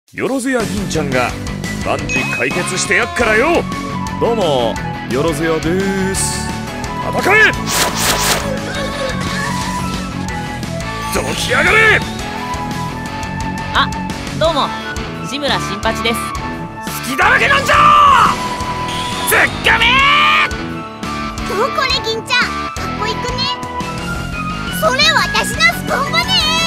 よろずや銀ちゃんが万事解決してやっからよ。どうもよろずやでーす。戦え。どきやがれ。 あ、どうも志村新八です。 隙だらけなんじゃ。つっかめどうこれ銀ちゃん、かっこいくね。それ私のスポンボね。